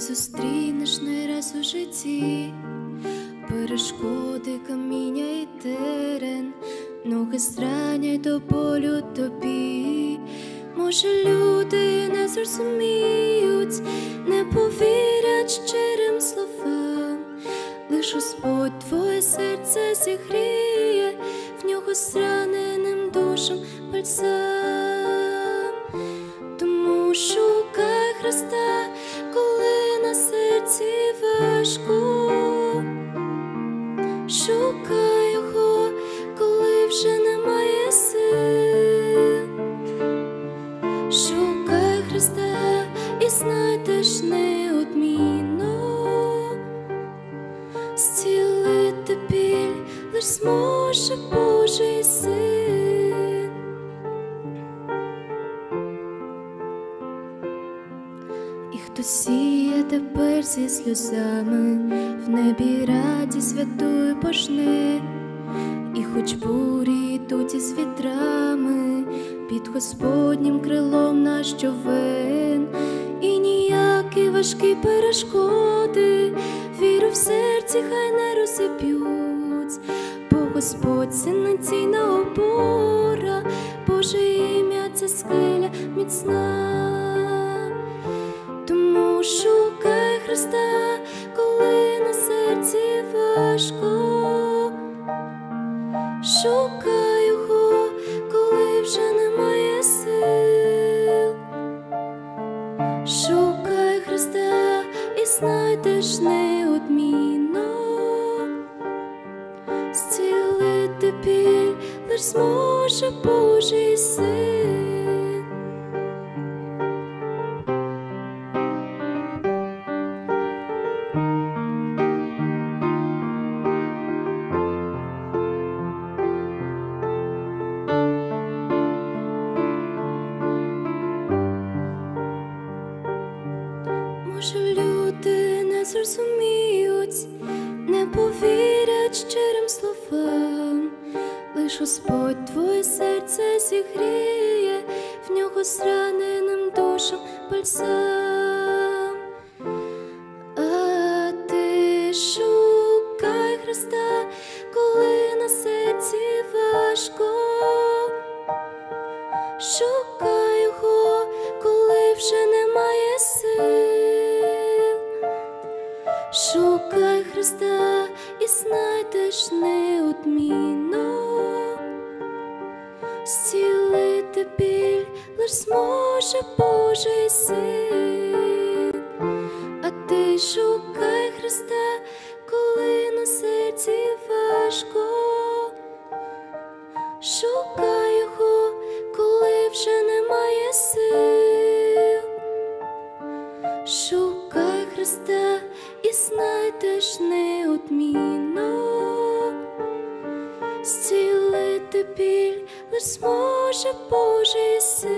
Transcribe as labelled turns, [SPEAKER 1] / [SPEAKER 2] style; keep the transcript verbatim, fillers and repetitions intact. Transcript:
[SPEAKER 1] зустрінеш не раз у житті, перешкоди, каміння і терен, ноги зранять до болю тобі. Може, люди не зрозуміють, не повірять щирим словам, лиш Господь твоє серце зігріє, в нього зраненим душам бальзам. Тому шукай Христа, коли на серці важко, шукай Його, коли вже немає сил. Шукай Христа і знайдеш неодмінно, зцілити біль лиш зможе Божий Син. І хто сіє тепер зі сльозами, в небі радість святую пожне. І хоч бурі йдуть із вітрами, під Господнім крилом наш човен. І ніякі важкі перешкоди віру в серці хай не розіб'ють, бо Господь сильна опора, Боже ім'я це скеля міцна. Тому шукай Христа, коли на серці важко, шукай Його, коли вже немає сил. Шукай Христа і знайдеш неодмінно, зцілити біль лиш зможе Божий Син. Може, люди не зрозуміють, не повірять щирим словам, лиш Господь твоє серце зігріє, в нього зраненим душам бальзам. А ти шукай Христа, коли на серці важко, шукай Його, коли вже немає сил. Шукай Христа і знайдеш неодмінно, зцілити біль лиш зможе Божий Син. А ти шукай Христа, коли на серці важко, шукай Його, коли вже немає сил. Шукай Христа і знайдеш неодмінно, зцілити біль лиш зможе Божий Син.